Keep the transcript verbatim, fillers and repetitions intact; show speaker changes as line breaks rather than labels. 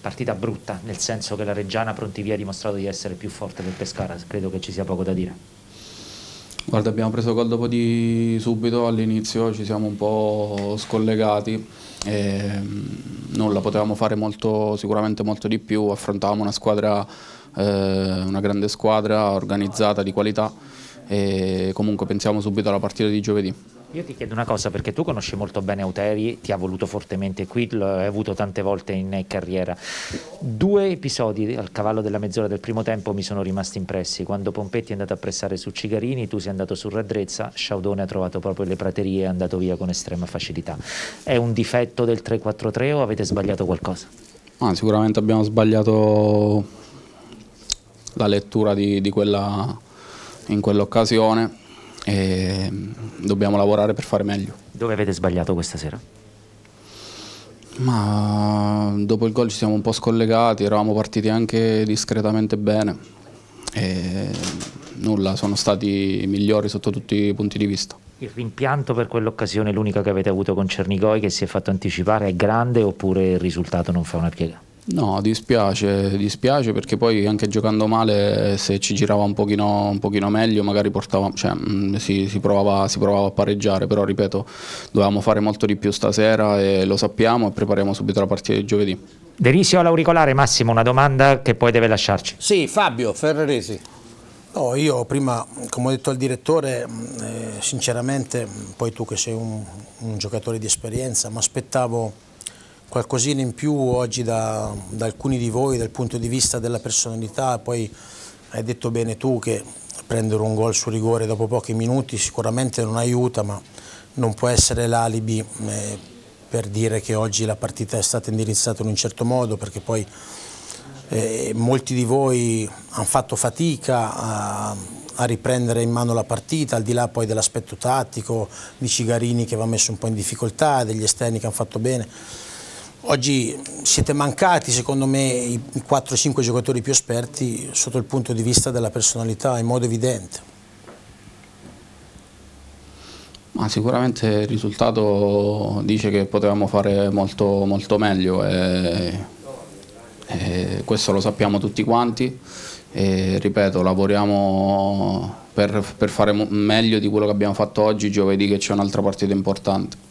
partita brutta, nel senso che la Reggiana Prontivia ha dimostrato di essere più forte del Pescara, credo che ci sia poco da dire.
Guarda, abbiamo preso gol dopo di subito, all'inizio ci siamo un po' scollegati e nulla, potevamo fare molto, sicuramente molto di più, affrontavamo una squadra, eh, una grande squadra organizzata, di qualità, e comunque pensiamo subito alla partita di giovedì.
Io ti chiedo una cosa, perché tu conosci molto bene Auteri, ti ha voluto fortemente qui, l'hai avuto tante volte in carriera. Due episodi al cavallo della mezz'ora del primo tempo mi sono rimasti impressi. Quando Pompetti è andato a pressare su Cigarini, tu sei andato su Radrezza, Sciaudone ha trovato proprio le praterie e è andato via con estrema facilità. È un difetto del tre quattro tre o avete sbagliato qualcosa?
Ah, sicuramente abbiamo sbagliato la lettura di, di quella, in quell'occasione. E dobbiamo lavorare per fare meglio.
Dove avete sbagliato questa sera?
Ma dopo il gol ci siamo un po' scollegati, eravamo partiti anche discretamente bene e nulla, sono stati migliori sotto tutti i punti di vista.
Il rimpianto per quell'occasione, l'unica che avete avuto con Cernigoi, che si è fatto anticipare, è grande oppure il risultato non fa una piega?
No, dispiace, dispiace perché poi anche giocando male, se ci girava un pochino, un pochino meglio, magari portava, cioè, mh, si, si, provava, si provava a pareggiare, però ripeto, dovevamo fare molto di più stasera e lo sappiamo e prepariamo subito la partita di giovedì.
Derisio all'auricolare. Massimo, una domanda che poi deve lasciarci.
Sì, Fabio Ferraresi.
No, io prima, come ho detto al direttore, eh, sinceramente, poi tu che sei un, un giocatore di esperienza, mi aspettavo qualcosina in più oggi da, da alcuni di voi dal punto di vista della personalità. Poi hai detto bene tu che prendere un gol su rigore dopo pochi minuti sicuramente non aiuta, ma non può essere l'alibi eh, per dire che oggi la partita è stata indirizzata in un certo modo, perché poi eh, molti di voi hanno fatto fatica a, a riprendere in mano la partita, al di là poi dell'aspetto tattico, di Cigarini che va messo un po' in difficoltà, degli esterni che hanno fatto bene. Oggi siete mancati, secondo me, i quattro cinque giocatori più esperti sotto il punto di vista della personalità, in modo evidente.
Ma sicuramente il risultato dice che potevamo fare molto, molto meglio e, e questo lo sappiamo tutti quanti e ripeto, lavoriamo per, per fare meglio di quello che abbiamo fatto oggi, giovedì che c'è un'altra partita importante.